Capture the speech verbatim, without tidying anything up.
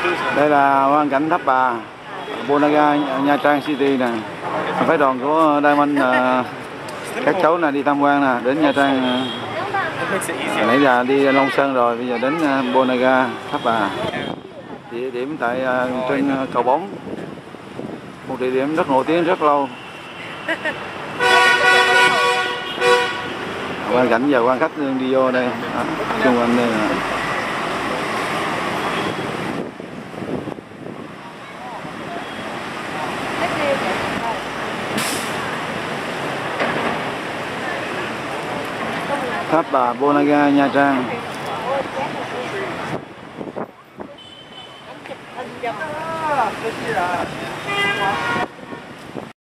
Đây là quang cảnh tháp Bà, Bonaga, Nha Trang City nè. Phái đoàn của Diamond các cháu này đi tham quan nè, đến Nha Trang. Nãy giờ đi Long Sơn rồi, bây giờ đến Bonaga, tháp Bà. Địa điểm tại trên cầu Bóng, một địa điểm rất nổi tiếng rất lâu. Quang cảnh giờ quan khách đi vô đây, à, xung quanh đây nè. Tháp Bà, Bonaga, Nha Trang.